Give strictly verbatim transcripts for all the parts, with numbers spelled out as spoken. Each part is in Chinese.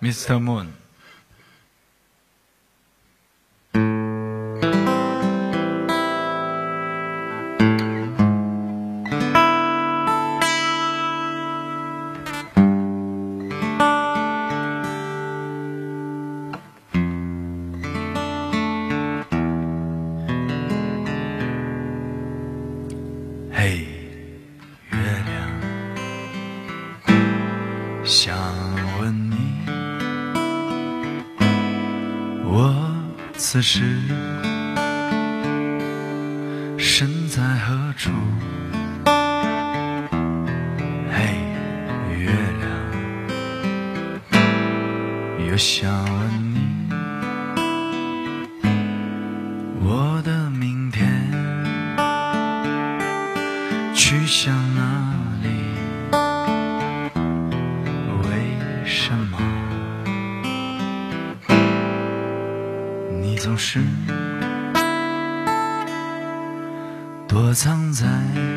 Mister Moon。嘿，月亮，想问你，我此时身在何处？嘿，月亮，又想问你，我的明天去向哪里？为什么你总是躲藏在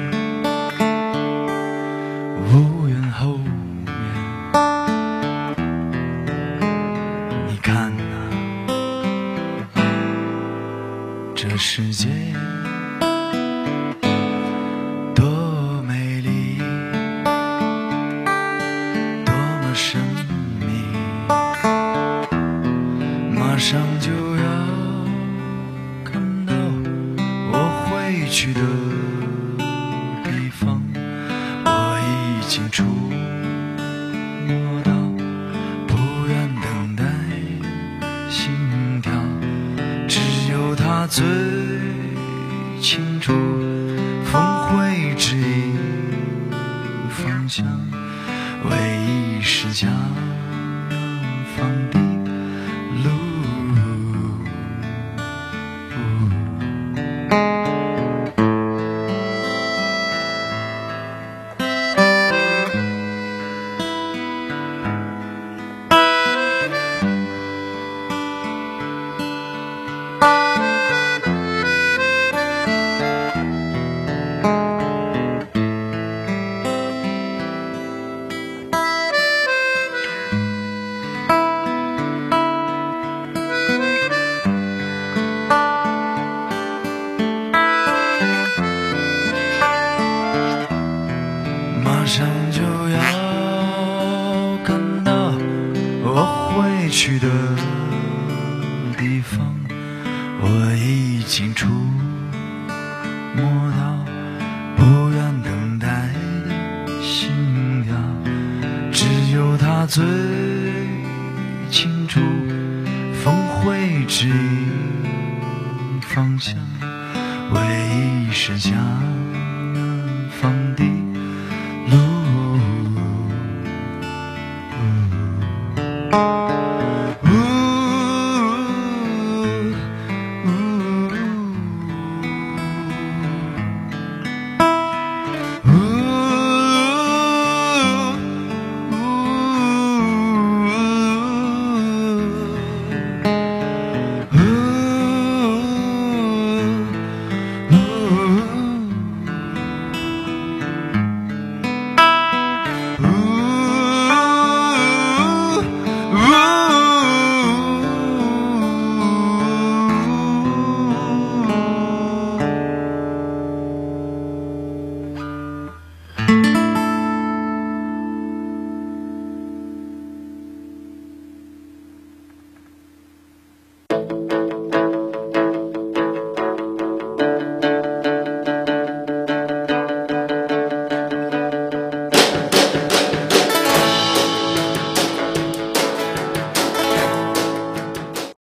屋檐后面？你看啊，这世界多美丽，多么神秘，马上就要看到我会去的地方，我已经触摸到，不愿等待心跳，只有它最清楚，风会指引方向，唯一是将放的路。马上就要看到我会去的地方，我已经触摸到不愿等待的心跳，只有它最清楚，风会指引方向，唯一是想